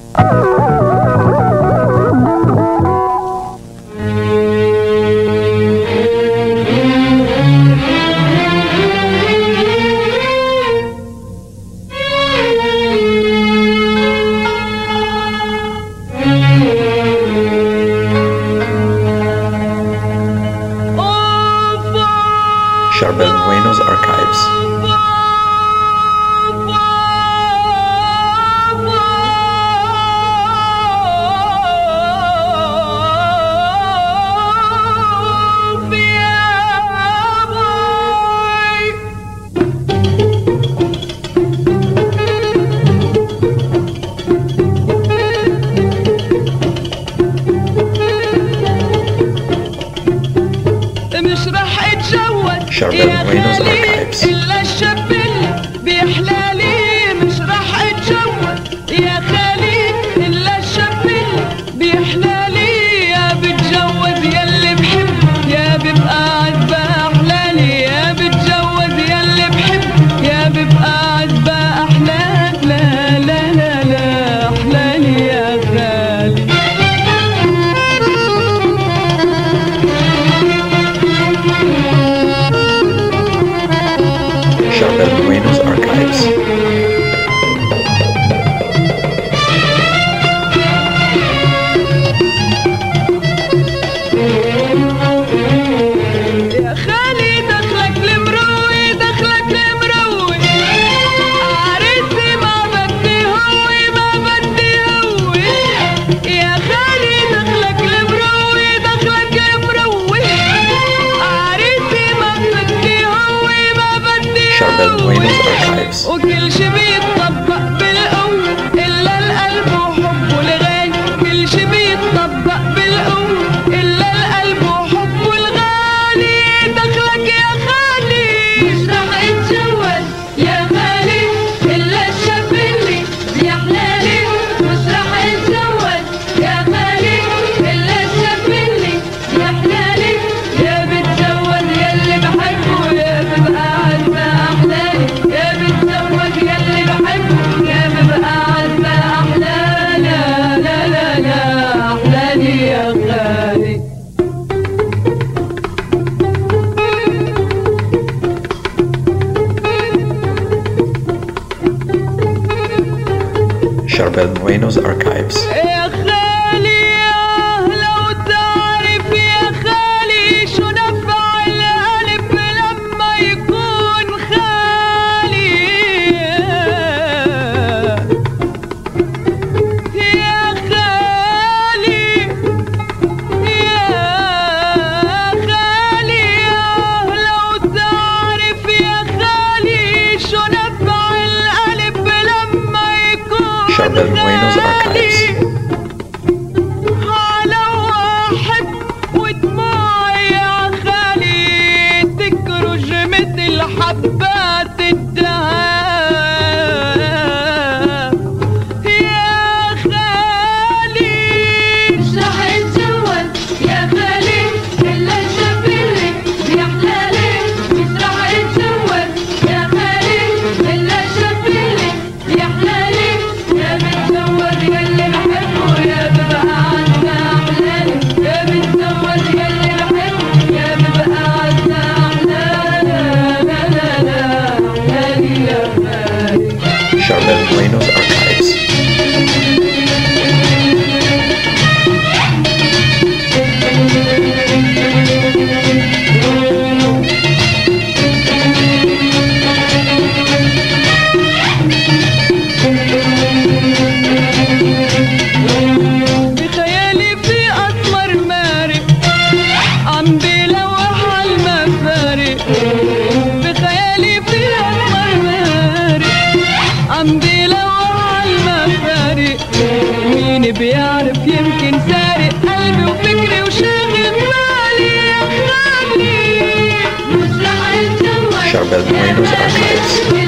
Charbel Bueno's Archives. Charbel Bueno's Archives. إلا الشاب اللي بيحلالي مش راح اتجوز يا خالي، إلا الشاب اللي بيحلالي يا بتجوز ياللي بحب يا ببقى عذبة أحلالي، يا بتجوز ياللي بحب يا ببقى عذبة أحلال. لا لا لا لا أحلالي يا خالي. Charbel Bueno's Archives. يا خالي دخلك المروي دخلك المروي، عريسي ما بدي هوي ما بدي هوي. يا خالي دخلك المروي دخلك المروي، عريسي ما بدي هوي ما بدي Charbel هوي. Bueno's Archives. وكل شي بيتطبق بالقوة إلا القلب وحبه الغالي، كل شي بيتطبق بالقوة إلا القلب وحبه الغالي. دخلك يا خالي مش راح اتجوز يا خالي، إلا الشاب اللي بيحلالي مش راح اتجوز يا خالي، إلا الشاب اللي بيحلالي يا بتجوز ياللي بحبه يا ببقى عذبة أحلالي، يا بتجوز ياللي بحبه يا ببقى عذبة أحلال. لا لا لا لا أحلالي يا غالي. Charbel Bueno's Archives. يا خالي لو تعرف يا خالي شو نفع القلب لما يكون خالي. يا خالي يا خالي لو تعرف يا خالي شو نفع القلب لما يكون Charbel Bueno's Archives. على واحد ودموعي يا خالي تكرج مثل حبات الدهب. يا خالي مش راح اتجوز يا خالي، إلا الشاب اللي بيحلالي مش راح اتجوز يا خالي، إلا الشاب اللي بيحلالي يا بتجوز ياللي بحبه يا ببقى عذبة أحلالي، يا بتجوز ياللي بحبه يا ببقى عذبة أحلال. لا لا لا أحلالي يا خالي. Charbel Bueno's Archives. بخيالي في أسمر مارق عم بيلوح عالمفارق، بخيالي في أسمر مارق عم بيلوح عالمفارق. مين بيعرف يمكن سارق قلبي وفكري وشاغل بالي يا خالي. مش راح اتجوز Charbel Bueno's Archives.